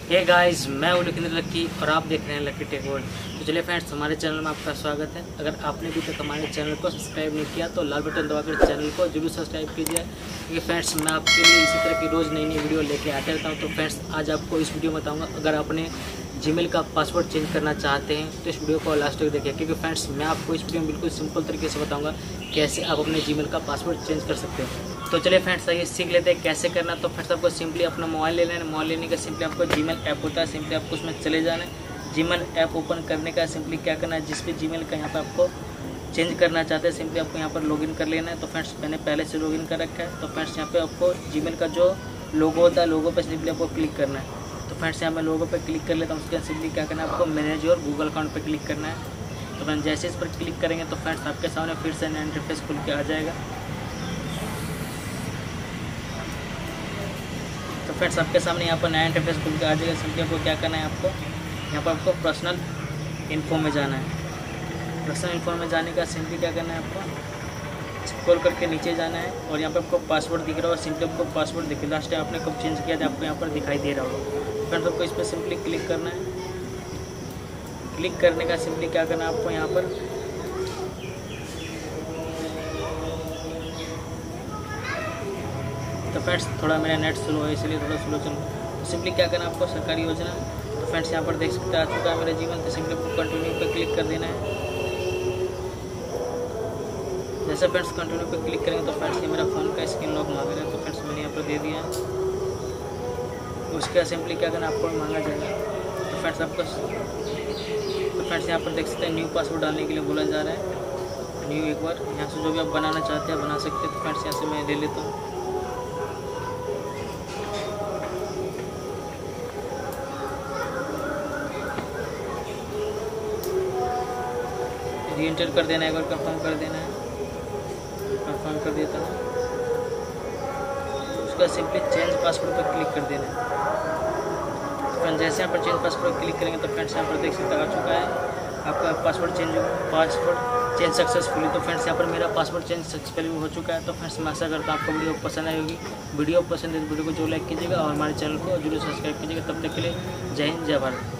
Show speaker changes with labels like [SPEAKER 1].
[SPEAKER 1] Hey guys, मैं हूं लखिंद्र लक्की और आप देख रहे हैं लक्की टेक वर्ल्ड। तो चलिए फ्रेंड्स, हमारे चैनल में आपका स्वागत है। अगर आपने अभी तक हमारे चैनल को सब्सक्राइब नहीं किया तो लाल बटन दबाकर चैनल को जरूर सब्सक्राइब कीजिए, क्योंकि फ्रेंड्स मैं आपके लिए इसी तरह की रोज़ नई नई वीडियो लेके आते रहता हूँ। तो फ्रेंड्स, आज आपको इस वीडियो में बताऊँगा, अगर आपने जीमेल का पासवर्ड चेंज करना चाहते हैं तो इस वीडियो को लास्ट तक देखिए, क्योंकि फ्रेंड्स मैं आपको इस वीडियो में बिल्कुल सिंपल तरीके से बताऊँगा कैसे आप अपने जीमेल का पासवर्ड चेंज कर सकते हैं। तो चलिए फ्रेंड्स, आइए सीख लेते हैं कैसे करना। तो फ्रेंड्स, आपको सिंपली अपना मोबाइल ले लेना है। मोबाइल लेने का सिंपली आपको जीमेल ऐप होता है, सिंपली आपको उसमें चले जाना है। जीमेल ऐप ओपन करने का सिंपली क्या करना है, जिस भी जीमेल का यहाँ पर आपको चेंज करना चाहते हैं सिंपली आपको यहाँ पर लॉगिन कर लेना है। तो फ्रेंड्स, मैंने पहले से लॉगिन कर रखा है। तो फ्रेंड्स, यहाँ पे आपको जीमेल का जो लोगो होता है, लोगो पर सिंपली आपको क्लिक करना है। तो फ्रेंड्स, यहाँ मैं लोगो पर क्लिक कर लेता हूँ। उसके बाद सिंपली क्या करना है, आपको मैनेज और गूगल अकाउंट पर क्लिक करना है। तो फ्रेंड्स, जैसे इस पर क्लिक करेंगे तो फ्रेंड्स आपके सामने फिर से नया इंटरफेस खुल के आ जाएगा। तो फ्रेंड्स, आपके सामने यहाँ पर नया इंटरफेस खुल के आ जाएगा। सिंपली आपको क्या करना है, आपको यहाँ पर आपको पर्सनल इन्फो में जाना है। पर्सनल इन्फो में जाने का सिंपली क्या करना है, आपको स्क्रॉल करके नीचे जाना है और यहाँ पर आपको पासवर्ड दिख रहा होगा। सिंपली आपको पासवर्ड दिखे, लास्ट टाइम आपने कब चेंज किया था आपको यहाँ पर दिखाई दे रहा होगा। फ्रेंड्स, आपको इस पर सिंपली क्लिक करना है। क्लिक करने का सिंपली क्या करना है, आपको यहाँ पर तो फ्रेंड्स थोड़ा मेरा नेट स्लो है इसलिए थोड़ा स्लो चल। सिंपली क्या करना है, आपको सरकारी योजना। तो फ्रेंड्स, यहाँ पर देख सकते हैं आ चुका है मेरा जीमेल। तो सिंपली आपको कंटिन्यू पर क्लिक कर देना है। जैसे फ्रेंड्स कंटिन्यू पे क्लिक करेंगे तो फ्रेंड्स ये मेरा फ़ोन का स्क्रीन लॉक मांग रहा है। तो फ्रेंड्स मैंने यहाँ पर दे दिया है। उसके बाद सिंपली क्या करना आपको मांगा जाएगा। तो फ्रेंड्स यहाँ पर देख सकते हैं न्यू पासवर्ड डालने के लिए बोला जा रहा है। न्यू एक बार यहाँ से जो भी आप बनाना चाहते हैं बना सकते हैं। तो फ्रेंड्स यहाँ से मैं ले लेता हूँ। री एंटर कर देना है, एक बार कंफर्म कर देना है। कंफर्म कर देता हूँ। उसका सिंपली चेंज पासवर्ड पर क्लिक कर देना है। फ्रेंड्स, जैसे यहाँ पर चेंज पासवर्ड पर क्लिक करेंगे तो फ्रेंड्स यहाँ पर देख सकते आ चुका है आपका पासवर्ड चेंज सक्सेसफुली। तो फ्रेंड्स, यहाँ पर मेरा पासवर्ड चेंज सक्सेसफुली हो चुका है। तो फ्रेंड्स, मैं आशा करता हूँ आपको वीडियो पसंद आई होगी। वीडियो पसंद है तो वीडियो को जो लाइक कीजिएगा और हमारे चैनल को जरूर सब्सक्राइब कीजिएगा। तब तक के लिए जय हिंद, जय भारत।